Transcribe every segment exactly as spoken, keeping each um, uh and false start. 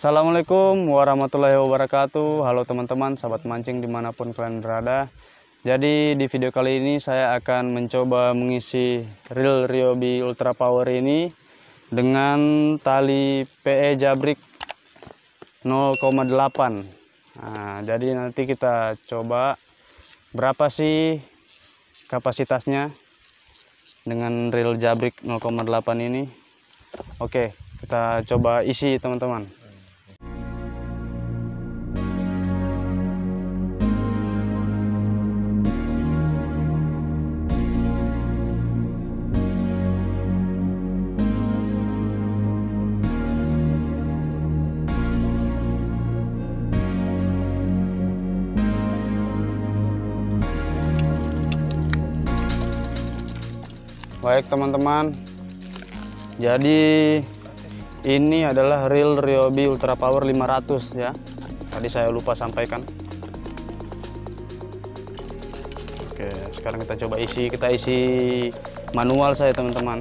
Assalamualaikum warahmatullahi wabarakatuh. Halo teman-teman, sahabat mancing dimanapun kalian berada. Jadi di video kali ini saya akan mencoba mengisi reel Ryobi Ultra Power ini dengan tali P E Jabrik nol koma delapan. Nah, jadi nanti kita coba berapa sih kapasitasnya dengan reel Jabrik nol koma delapan ini. Oke, kita coba isi teman-teman. Baik teman-teman, jadi ini adalah reel Ryobi Ultra Power lima ratus ya. Tadi saya lupa sampaikan. Oke, sekarang kita coba isi. Kita isi manual saya teman-teman.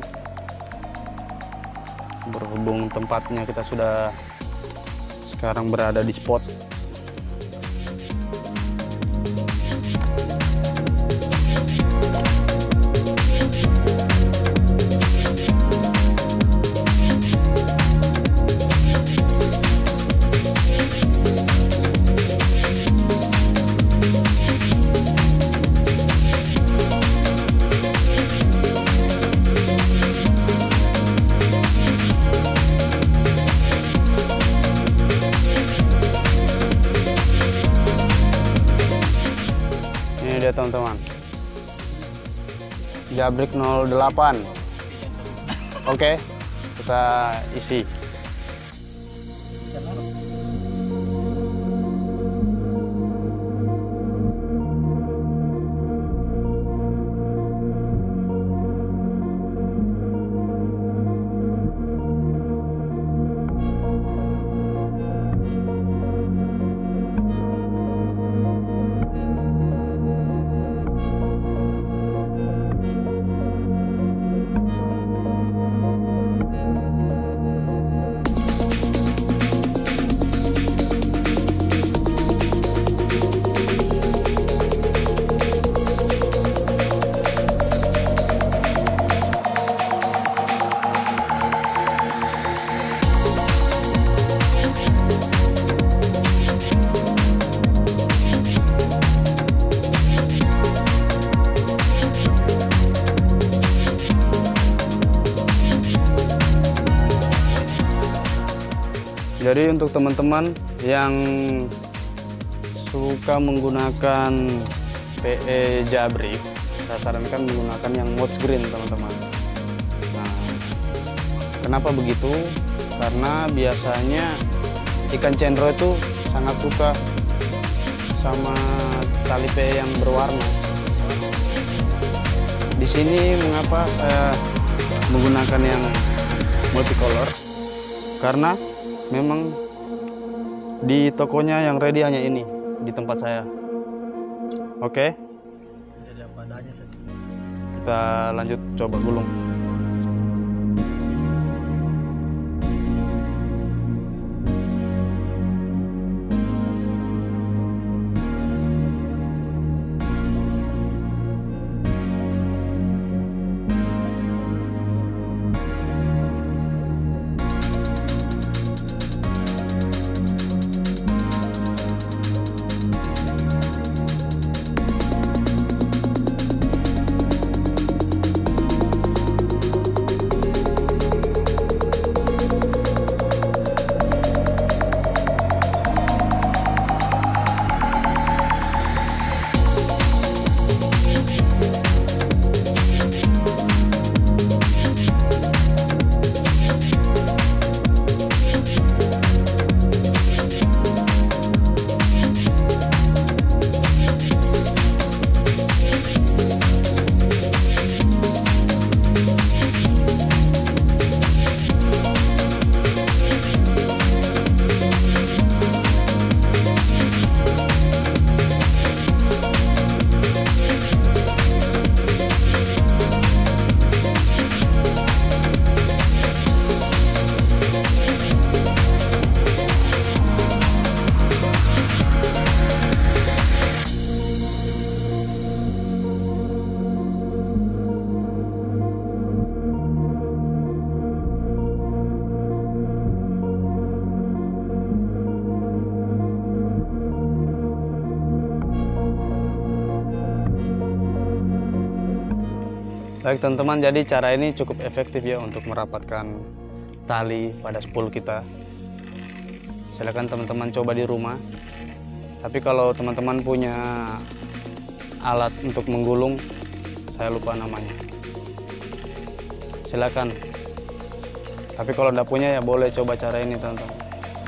Berhubung tempatnya kita sudah sekarang berada di spot. Ini dia teman-teman, Jabrik nol delapan. Oke, kita isi. Jadi untuk teman-teman yang suka menggunakan P E Jabrik, saya sarankan menggunakan yang Mods Green teman-teman. Nah, kenapa begitu? Karena biasanya ikan cendro itu sangat suka sama tali P E yang berwarna. Di sini mengapa saya menggunakan yang multicolor? Karena memang di tokonya yang ready hanya ini di tempat saya. Oke. Jadi apa adanya saja. Kita lanjut coba gulung. Baik teman-teman, jadi cara ini cukup efektif ya untuk merapatkan tali pada spool kita. Silakan teman-teman coba di rumah. Tapi kalau teman-teman punya alat untuk menggulung, saya lupa namanya, silakan. Tapi kalau tidak punya ya boleh coba cara ini teman-teman.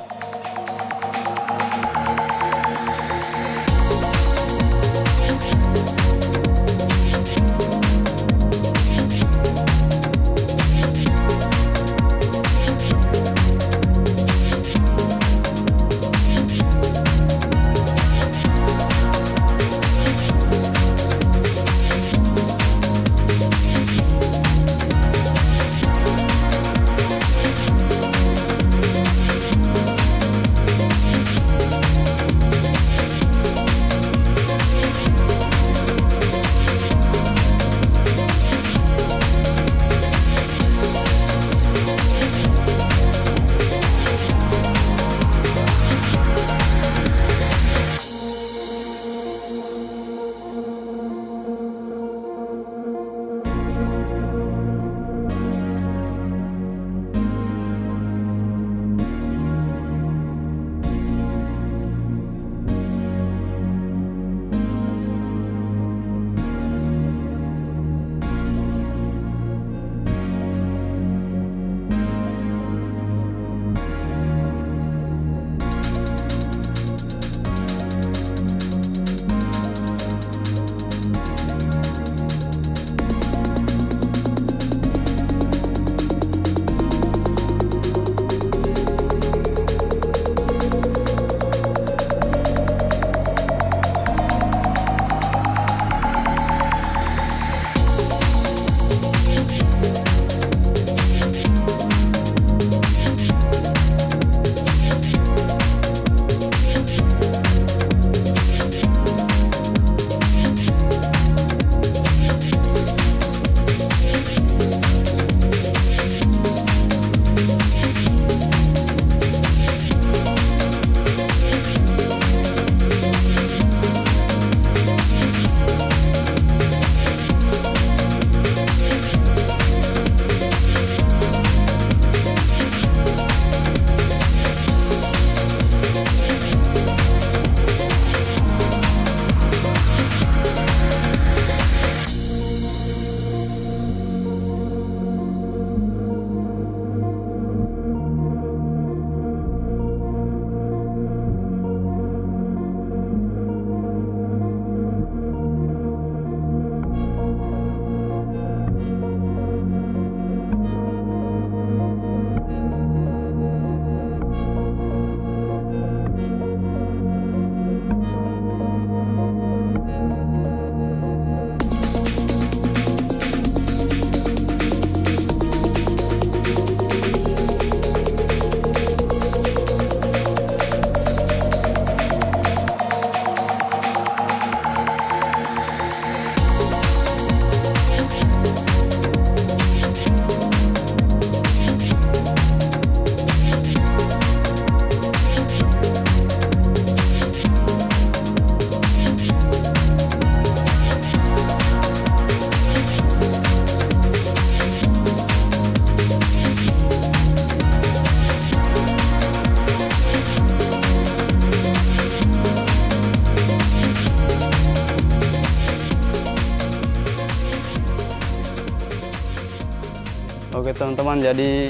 Oke teman-teman, jadi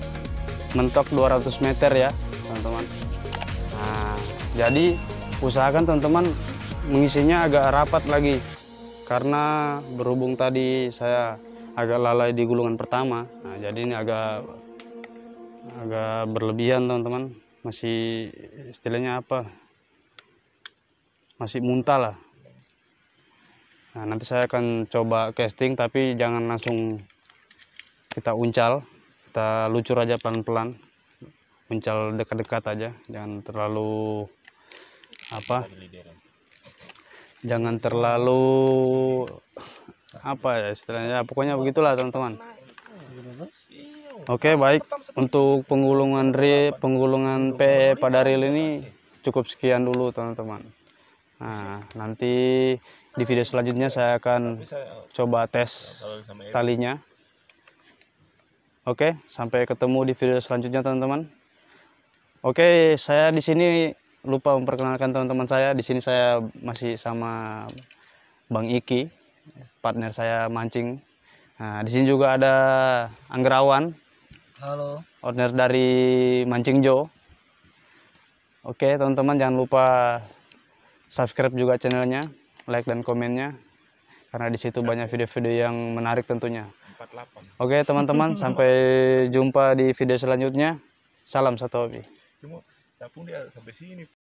mentok dua ratus meter ya teman-teman. Nah, jadi usahakan teman-teman mengisinya agak rapat lagi, karena berhubung tadi saya agak lalai di gulungan pertama. Nah, jadi ini agak agak berlebihan teman-teman, masih istilahnya apa, masih muntah lah. Nah, nanti saya akan coba casting, tapi jangan langsung kita uncal, kita lucur aja pelan-pelan, uncal dekat-dekat aja, jangan terlalu apa, jangan terlalu apa ya istilahnya, pokoknya begitulah teman-teman. Oke, baik, untuk penggulungan re penggulungan P E pada reel ini cukup sekian dulu teman-teman. Nah, nanti Di video selanjutnya saya akan Tapi saya coba tes kalau sama Ebi, talinya. Oke, sampai ketemu di video selanjutnya teman-teman. Oke, saya di sini lupa memperkenalkan teman-teman saya. Di sini saya masih sama Bang Iki, partner saya mancing. Nah, di sini juga ada Anggerawan, Halo. owner dari Mancing Joe. Oke, teman-teman jangan lupa subscribe juga channelnya, like dan komennya, karena di situ banyak video-video yang menarik tentunya. empat puluh delapan. Oke, teman-teman, sampai jumpa di video selanjutnya. Salam satu hobi. Cuma capung dia sampai sini.